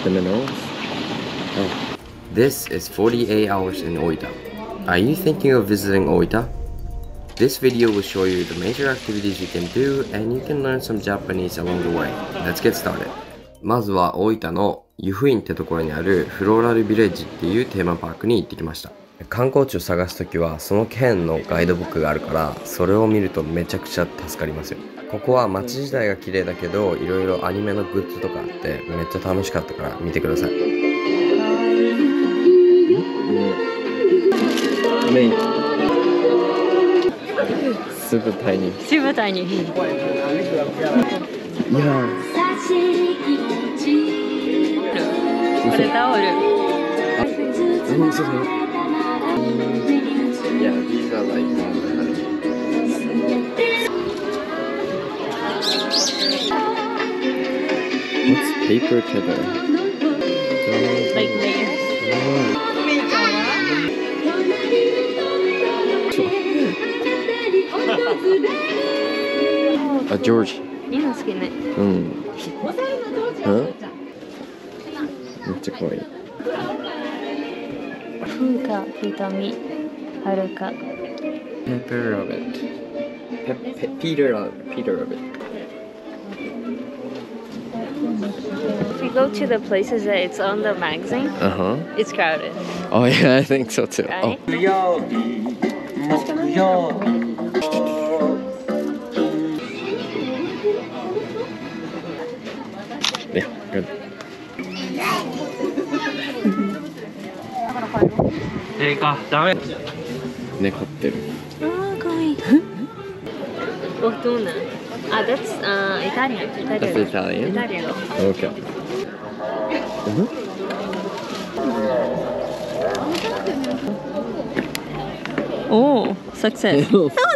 The minerals? Oh. This is 48 hours in Oita. Are you thinking of visiting Oita? This video will show you the major activities you can do and you can learn some Japanese along the way. Let's get started. まずは大分の湯布院ってところにあるフローラルビレッジっていうテーマパークに行ってきました。観光地を探すときはその県のガイドブックがあるからそれを見るとめちゃくちゃ助かりますよ。ここは街自体が綺麗だけどいろいろアニメのグッズとかあってめっちゃ楽しかったから見てください。Super tiny. Super tiny. Yeah. これタオル。 Yeah, these are like What's paper tether? Like layers. A George. いいの好きね。 うん。めっちゃ可愛い。 風花、瞳、はるか。 Pepper Rabbit. Peter Rabbit. If you go to the places that it's on the magazine, it's crowded. Oh yeah, I think so too. Right? Yeah, good. ダメ。 猫ってる。 ああ、かわいい。Fortuna. Ah, that's Italian. That's Italian? Italian. Okay. Oh, success.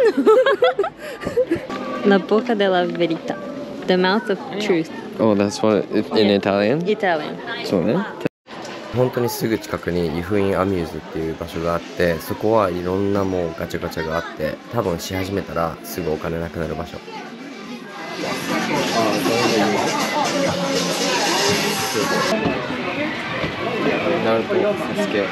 La boca della verità. The mouth of truth. Oh, that's what it, in Italian? Italian. そうね。本当にすぐ近くに湯布院アミューズっていう場所があってそこはいろんなもうガチャガチャがあって多分し始めたらすぐお金なくなる場所。ナルト、サスケ。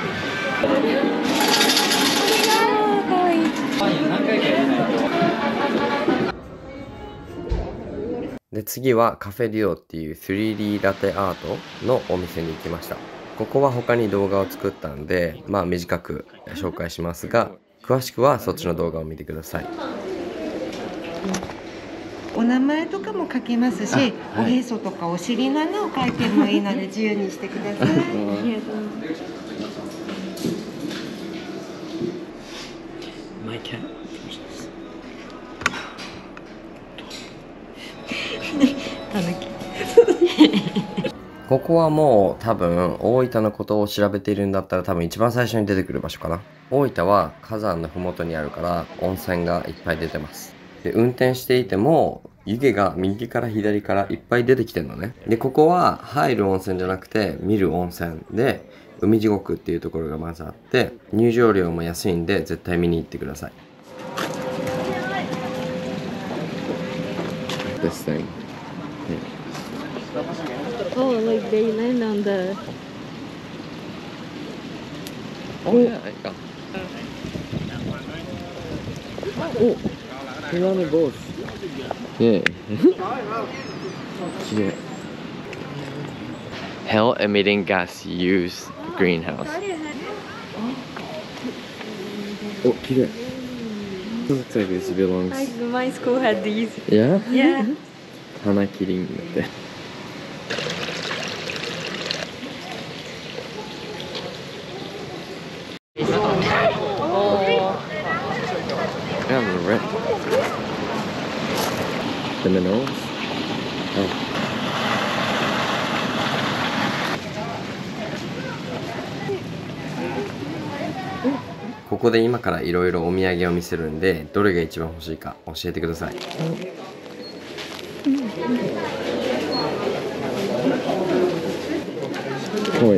で次はカフェデュオっていう 3D ラテアートのお店に行きました。ここは他に動画を作ったんでまあ短く紹介しますが詳しくはそっちの動画を見てください。 お名前とかも書けますし、おへそとかお尻の穴を書いてもいいので自由にしてください。 My cat. ここはもう多分大分のことを調べているんだったら多分一番最初に出てくる場所かな。大分は火山の麓にあるから温泉がいっぱい出てます。で運転していても湯気が右から左からいっぱい出てきてるのね。でここは入る温泉じゃなくて見る温泉で海地獄っていうところがまずあって入場料も安いんで絶対見に行ってください。This thing. Oh, like they land on the. Oh yeah. Oh, piranha boats. Yeah. Yeah. Hell emitting gas use greenhouse. Oh, 綺麗。Looks like this belongs. My school had these. Yeah? Yeah. 花キリンだって。Yeah, the red. The minerals? Oh. ここで今からいろいろお土産を見せるんでどれが一番欲しいか教えてください。はい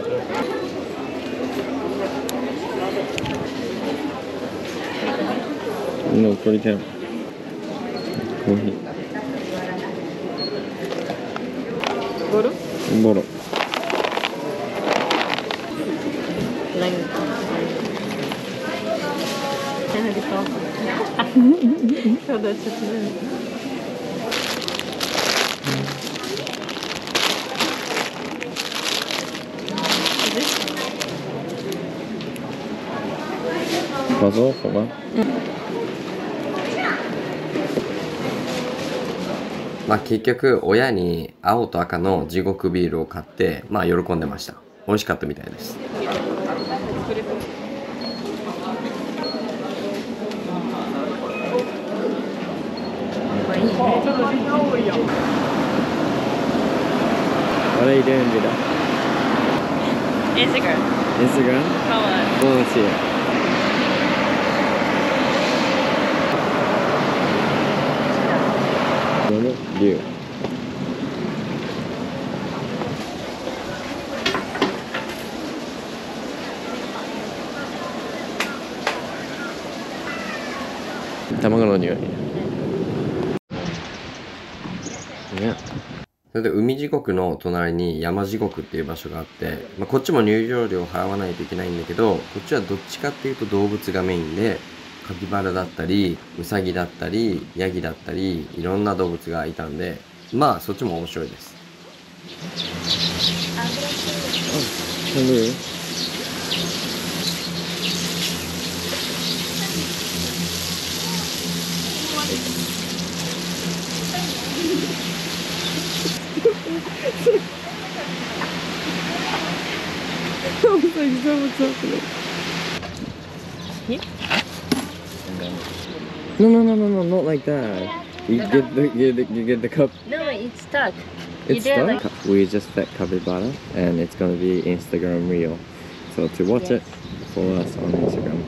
。No, これじゃん。コーヒー。 ボロ？ ボロ。 Puzzle, hold on. まあ結局親に青と赤の地獄ビールを買ってまあ喜んでました。美味しかったみたいです。What are you doing, Vida? Instagram. Instagram? Come on. Well, let's see it. View. Tamagoの匂い。ね。それで海地獄の隣に山地獄っていう場所があって、まあ、こっちも入場料を払わないといけないんだけど、こっちはどっちかっていうと動物がメインで、カピバラだったり、ウサギだったり、ヤギだったり、いろんな動物がいたんで、まあそっちも面白いです。No, not like that. You get the cup. No, it's stuck. It's stuck. We just fed capybara, and it's gonna be Instagram reel. So to watch it, follow us on Instagram.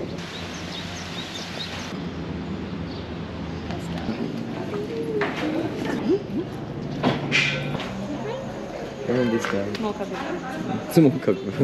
And this guy. Small capybara. Small capybara.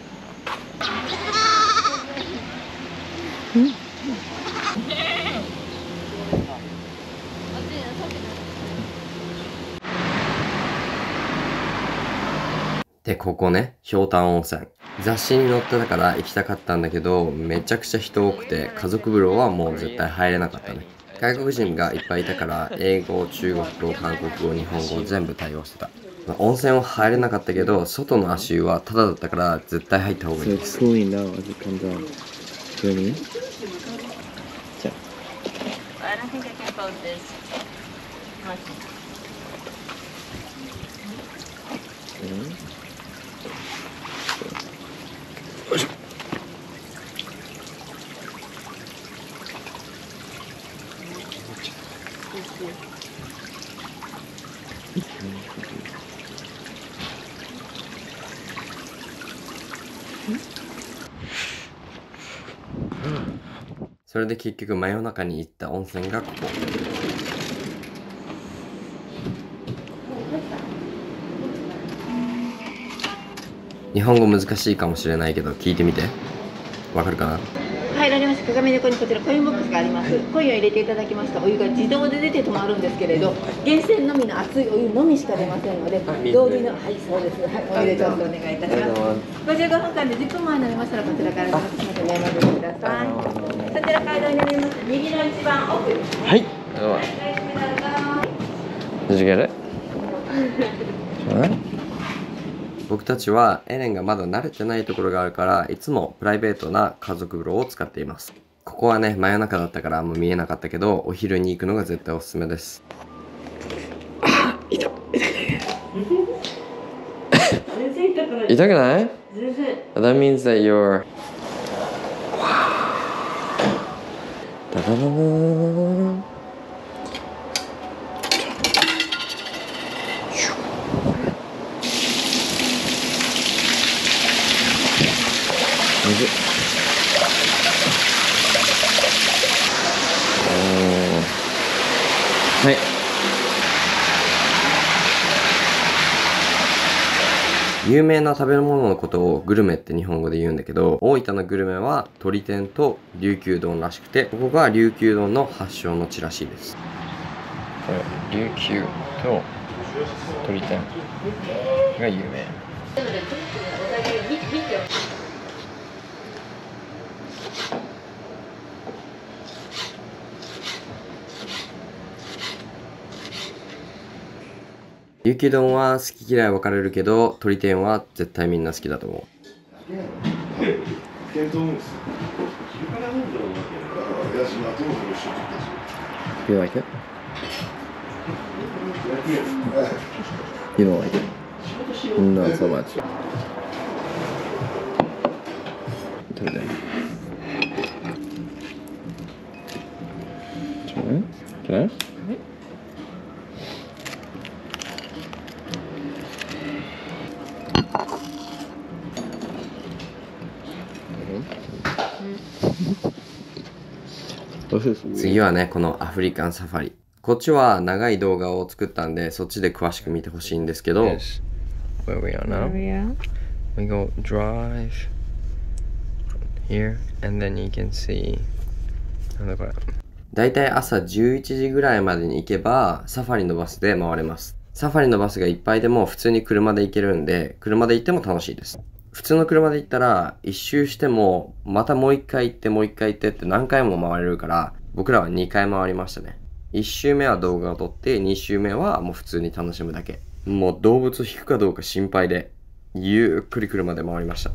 で、ここね、ひょうたん温泉。雑誌に載ってたから行きたかったんだけど、めちゃくちゃ人多くて、家族風呂はもう絶対入れなかったね。外国人がいっぱいいたから、英語、中国語、韓国語、日本語全部対応してた。温泉は入れなかったけど、外の足湯はタダだったから絶対入った方がいいです。Cooling now as it comes out. Really? I don't think I can hold this. Mm-hmm. それで結局真夜中に行った温泉がここ。日本語難しいかもしれないけど聞いてみて。わかるかな？ 入られました鏡の横にこちらコインボックスがあります。コインを入れていただきましたお湯が自動で出て止まるんですけれど、源泉のみの熱いお湯のみしか出ませんので、同類のはいそうです。はい、お湯でちょっとお願いいたします。55分間で10分前になりましたらこちらからお待ちください。そちら階段になります。右の一番奥。 はい。Did you get it? 僕たちはエレンがまだ慣れてないところがあるからいつもプライベートな家族風呂を使っています。ここはね真夜中だったからあんま見えなかったけどお昼に行くのが絶対おすすめです。痛くない？ That means that you're ダダダダーはい。有名な食べ物のことをグルメって日本語で言うんだけど、大分のグルメは鶏天と琉球丼らしくて、ここが琉球丼の発祥の地らしいです。これ琉球と鶏天が有名。 雪丼は好き嫌い分かれるけど、鳥天は絶対みんな好きだと思う。You like it? You don't like it? Not so much. 鳥天。Can I?次はね、このアフリカンサファリ。こっちは長い動画を作ったんで、そっちで詳しく見てほしいんですけど。Where we are now? We go drive here, and then you can see. なんだこれ。だいたい朝11時ぐらいまでに行けば、サファリのバスで回れます。サファリのバスがいっぱいでも普通に車で行けるんで、車で行っても楽しいです。普通の車で行ったら、一周しても、またもう一回行って、もう一回行ってって何回も回れるから、僕らは2回回りましたね。1周目は動画を撮って、2周目はもう普通に楽しむだけ。もう動物を引くかどうか心配で、ゆっくり車で回りました。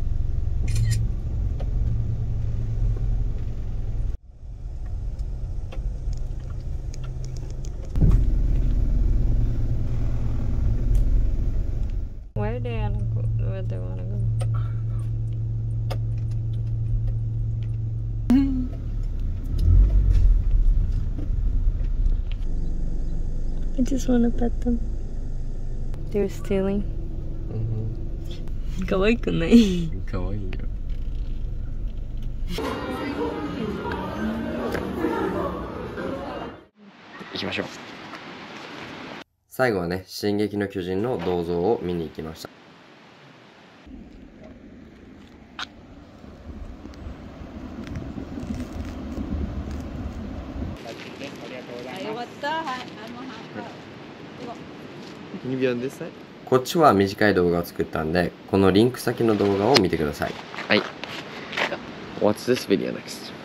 Where they wanna go? Where they wanna go? I just wanna pet them. They're stealing. 可愛くない？ 可愛いよ。行きましょう。最後はね、進撃の巨人の銅像を見に行きました。こっちは短い動画を作ったんで、このリンク先の動画を見てください。はい。What's this video next?